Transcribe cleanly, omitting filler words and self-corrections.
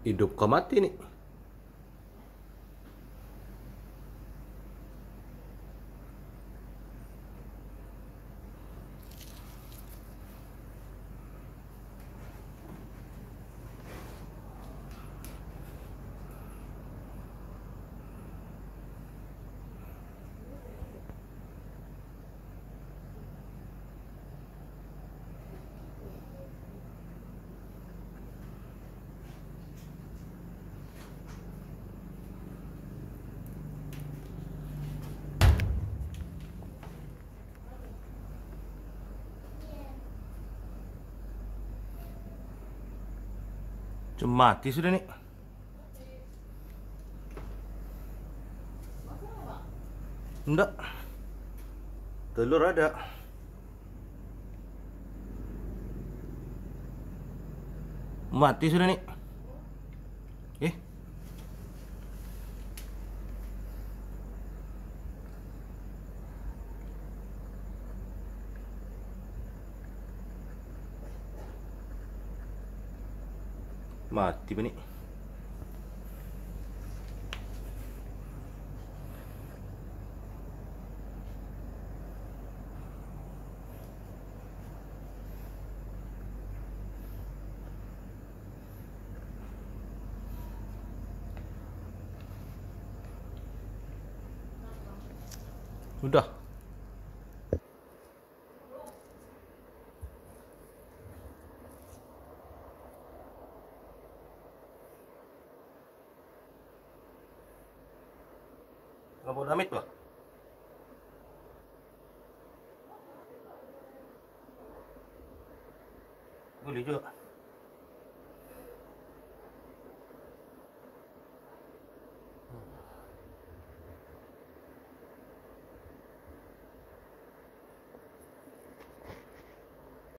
Hidup kah mati nih? Cuma mati sudah nih. Enggak. Telur ada. Mati sudah nih. Eh. Mati ba nih? Udah. Nggak mau damit lah. Boleh juga.